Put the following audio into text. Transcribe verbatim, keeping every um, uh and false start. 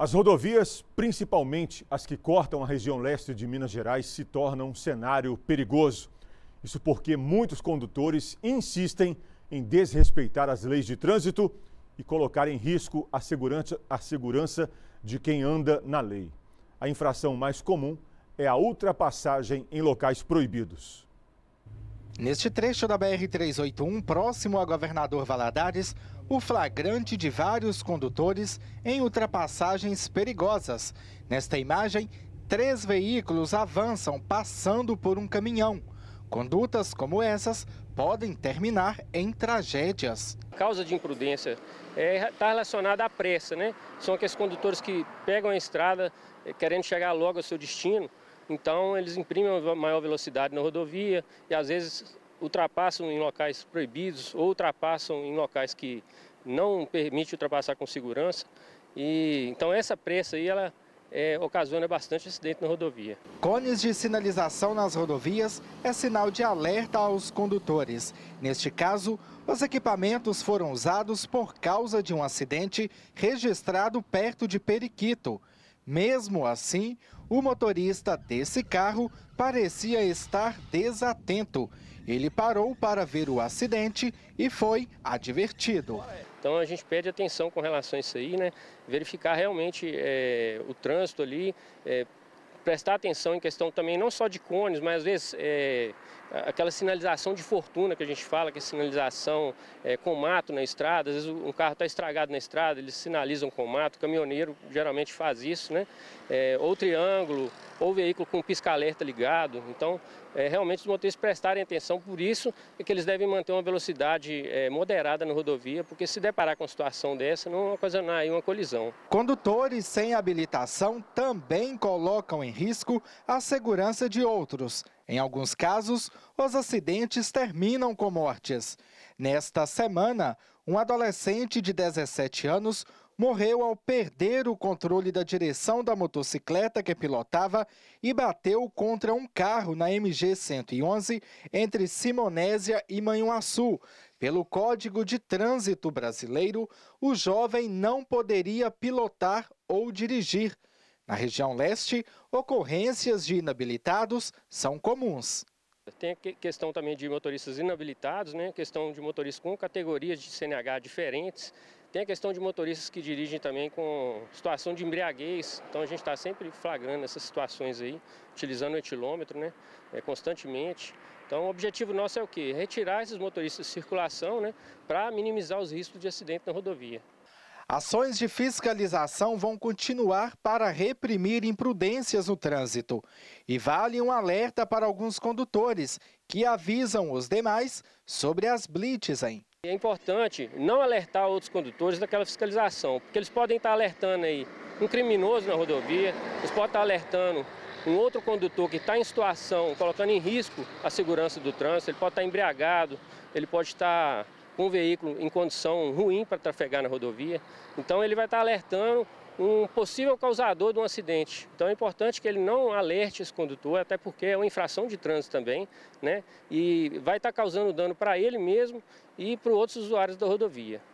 As rodovias, principalmente as que cortam a região leste de Minas Gerais, se tornam um cenário perigoso. Isso porque muitos condutores insistem em desrespeitar as leis de trânsito e colocar em risco a segurança, a segurança de quem anda na lei. A infração mais comum é a ultrapassagem em locais proibidos. Neste trecho da B R trezentos e oitenta e um, próximo a Governador Valadares, o flagrante de vários condutores em ultrapassagens perigosas. Nesta imagem, três veículos avançam passando por um caminhão. Condutas como essas podem terminar em tragédias. A causa de imprudência está relacionada à pressa, né? São aqueles condutores que pegam a estrada querendo chegar logo ao seu destino. Então, eles imprimem uma maior velocidade na rodovia e, às vezes, ultrapassam em locais proibidos ou ultrapassam em locais que não permitem ultrapassar com segurança. E, então, essa pressa aí, ela é, ocasiona bastante acidente na rodovia. Cones de sinalização nas rodovias é sinal de alerta aos condutores. Neste caso, os equipamentos foram usados por causa de um acidente registrado perto de Periquito. Mesmo assim, o motorista desse carro parecia estar desatento. Ele parou para ver o acidente e foi advertido. Então a gente pede atenção com relação a isso aí, né? Verificar realmente é, o trânsito ali, é, prestar atenção em questão também não só de cones, mas às vezes é, aquela sinalização de fortuna que a gente fala, que é sinalização é, com mato na estrada. Às vezes um carro está estragado na estrada, eles sinalizam com mato, o caminhoneiro geralmente faz isso, né? É, ou triângulo, ou veículo com pisca-alerta ligado. Então, é, realmente os motoristas prestarem atenção, por isso é que eles devem manter uma velocidade é, moderada na rodovia, porque se deparar com uma situação dessa, não ocasionar aí uma colisão. Condutores sem habilitação também colocam em risco a segurança de outros. Em alguns casos, os acidentes terminam com mortes. Nesta semana, um adolescente de dezessete anos morreu ao perder o controle da direção da motocicleta que pilotava e bateu contra um carro na M G cento e onze entre Simonésia e Manhuaçu. Pelo Código de Trânsito Brasileiro, o jovem não poderia pilotar ou dirigir. Na região leste, ocorrências de inabilitados são comuns. Tem a questão também de motoristas inabilitados, né? Questão de motoristas com categorias de C N H diferentes. Tem a questão de motoristas que dirigem também com situação de embriaguez. Então a gente está sempre flagrando essas situações aí, utilizando o etilômetro, né? É, constantemente. Então o objetivo nosso é o quê? Retirar esses motoristas de circulação, né? Para minimizar os riscos de acidente na rodovia. Ações de fiscalização vão continuar para reprimir imprudências no trânsito. E vale um alerta para alguns condutores que avisam os demais sobre as blitz, hein? É importante não alertar outros condutores daquela fiscalização, porque eles podem estar alertando aí um criminoso na rodovia, eles podem estar alertando um outro condutor que está em situação, colocando em risco a segurança do trânsito, ele pode estar embriagado, ele pode estar com um veículo em condição ruim para trafegar na rodovia. Então ele vai estar alertando um possível causador de um acidente. Então é importante que ele não alerte esse condutor, até porque é uma infração de trânsito também, né? E vai estar causando dano para ele mesmo e para outros usuários da rodovia.